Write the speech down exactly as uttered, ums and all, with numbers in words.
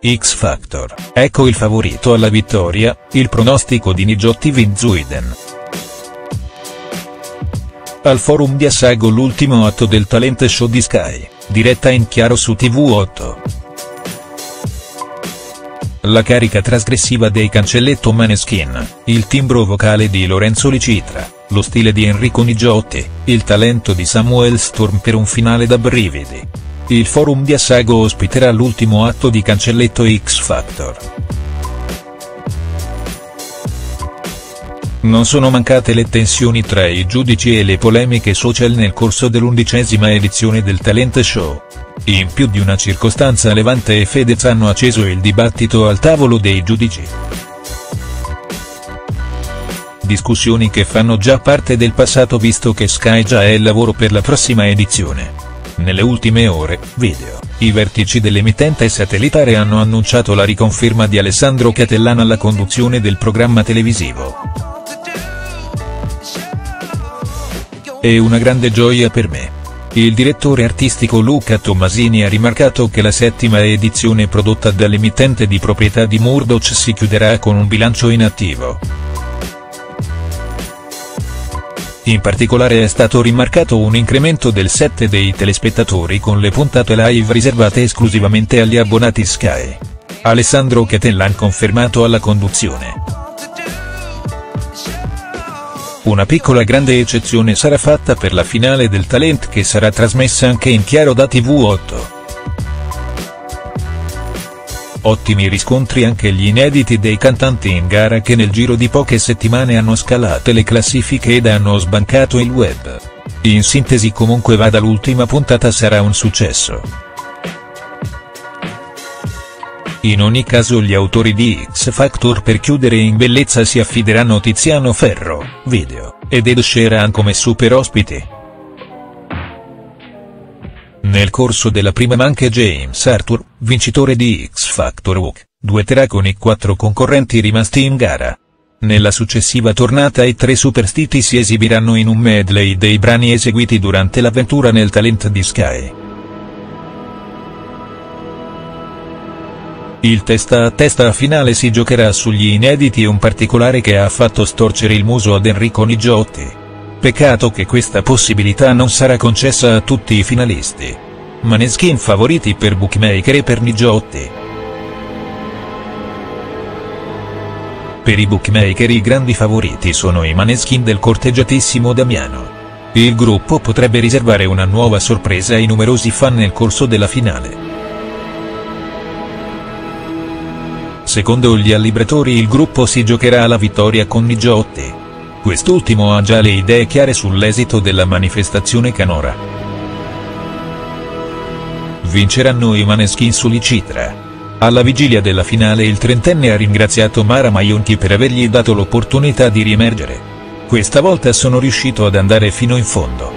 X Factor, ecco il favorito alla vittoria, il pronostico di Nigiotti Vinzuiden. Al forum di Assago l'ultimo atto del talent show di Sky, diretta in chiaro su T V otto. La carica trasgressiva dei Cancelletto Maneskin, il timbro vocale di Lorenzo Licitra, lo stile di Enrico Nigiotti, il talento di Samuel Storm per un finale da brividi. Il forum di Assago ospiterà l'ultimo atto di Cancelletto X Factor. Non sono mancate le tensioni tra i giudici e le polemiche social nel corso dell'undicesima edizione del talent show. In più di una circostanza Levante e Fedez hanno acceso il dibattito al tavolo dei giudici. Discussioni che fanno già parte del passato visto che Sky già è al lavoro per la prossima edizione. Nelle ultime ore, video, i vertici dell'emittente satellitare hanno annunciato la riconferma di Alessandro Cattelan alla conduzione del programma televisivo. È una grande gioia per me. Il direttore artistico Luca Tommasini ha rimarcato che la settima edizione prodotta dall'emittente di proprietà di Murdoch si chiuderà con un bilancio in attivo. In particolare è stato rimarcato un incremento del sette dei telespettatori con le puntate live riservate esclusivamente agli abbonati Sky. Alessandro Cattelan confermato alla conduzione. Una piccola grande eccezione sarà fatta per la finale del talent che sarà trasmessa anche in chiaro da T V otto. Ottimi riscontri anche gli inediti dei cantanti in gara che nel giro di poche settimane hanno scalato le classifiche ed hanno sbancato il web. In sintesi comunque vada l'ultima puntata sarà un successo. In ogni caso gli autori di X Factor per chiudere in bellezza si affideranno Tiziano Ferro, video, ed Ed Sheeran come super ospiti. Nel corso della prima manche James Arthur, vincitore di X Factor U K, duetterà con i quattro concorrenti rimasti in gara. Nella successiva tornata i tre superstiti si esibiranno in un medley dei brani eseguiti durante l'avventura nel talent di Sky. Il testa a testa finale si giocherà sugli inediti e un particolare che ha fatto storcere il muso ad Enrico Nigiotti. Peccato che questa possibilità non sarà concessa a tutti i finalisti. Maneskin favoriti per bookmaker e per Nigiotti. Per i bookmaker i grandi favoriti sono i Maneskin del corteggiatissimo Damiano. Il gruppo potrebbe riservare una nuova sorpresa ai numerosi fan nel corso della finale. Secondo gli allibratori il gruppo si giocherà la vittoria con Nigiotti. Quest'ultimo ha già le idee chiare sull'esito della manifestazione canora. Vinceranno i Maneskin su Licitra. Alla vigilia della finale il trentenne ha ringraziato Mara Maionchi per avergli dato l'opportunità di riemergere. Questa volta sono riuscito ad andare fino in fondo.